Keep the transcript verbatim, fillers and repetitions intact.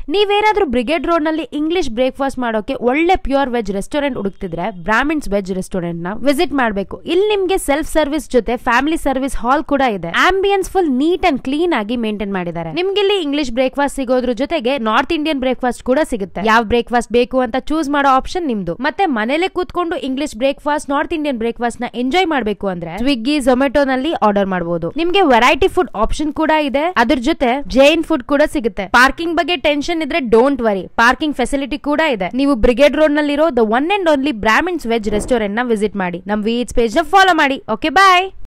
ನೀವೇನಾದ್ರೂ Brigade Road ನಲ್ಲಿ English breakfast ಮಾಡೋಕೆ ಒಳ್ಳೆ ಪ್ಯೂರ್ ವೆಜ್ ರೆಸ್ಟೋರೆಂಟ್ ಹುಡುಕ್ತಿದ್ರೆ ಬ್ರಾಹ್ಮಿನ್ಸ್ ವೆಜ್ ರೆಸ್ಟೋರೆಂಟ್ ನ ವಿಸಿಟ್ ಮಾಡಬೇಕು. ಇಲ್ಲಿ ನಿಮ್ಗೆ ಸೆಲ್ಫ್ ಸರ್ವಿಸ್ ಜೊತೆ ಫ್ಯಾಮಿಲಿ ಸರ್ವಿಸ್ ಹಾಲ್ ಕೂಡ ಇದೆ. Ambience full neat and clean ಆಗಿ ಮೇಂಟೈನ್ ಮಾಡಿದ್ದಾರೆ. ನಿಮ್ಗೆ ಇಲ್ಲಿ ಇಂಗ್ಲಿಷ್ ಬ್ರೇಕ್ಫಾಸ್ಟ್ ಸಿಗೋದ್ರ ಜೊತೆಗೆ ನಾರ್ತ್ ಇಂಡಿಯನ್ ಬ್ರೇಕ್ಫಾಸ್ಟ್ ಕೂಡ ಸಿಗುತ್ತೆ. ಯಾವ ಬ್ರೇಕ್ಫಾಸ್ಟ್ ಬೇಕು ಅಂತ ಚೂಸ್ ಮಾಡೋ ಆಪ್ಷನ್ ನಿಮ್ದು. ಮತ್ತೆ ಮನೇಲೆ ಕೂತ್ಕೊಂಡು English breakfast North Indian breakfast ನ ಎಂಜಾಯ್ ಮಾಡಬೇಕು ಅಂದ್ರೆ ಸ್ವಿಗ್ಗಿ ಝೊಮ್ಯಾಟೊ ನಲ್ಲಿ ಆರ್ಡರ್ ಮಾಡಬಹುದು. ನಿಮ್ಗೆ ವೆರೈಟಿ ಫುಡ್ ಆಪ್ಷನ್ ಕೂಡ ಇದೆ. ಅದ್ರ ಜೊತೆ ಜೈನ್ ಫುಡ್ ಕೂಡ ಸಿಗುತ್ತೆ. ಪಾರ್ಕಿಂಗ್ ಬಗ್ಗೆ ಟೆನ್ಷನ್ ಇದ್ರೆ ಡೋಂಟ್ ವರಿ, ಪಾರ್ಕಿಂಗ್ ಫೆಸಿಲಿಟಿ ಕೂಡ ಇದೆ. ನೀವು ಬ್ರಿಗೇಡ್ ರೋಡ್ ನಲ್ಲಿರೋ the one and only Brahmins veg restaurant ನ ವಿಸಿಟ್ ಮಾಡಿ. ನಮ್ ವೀಡ್ಸ್ ಪೇಜ್ ನ ಫಾಲೋ ಮಾಡಿ. ಓಕೆ ಬಾಯ್.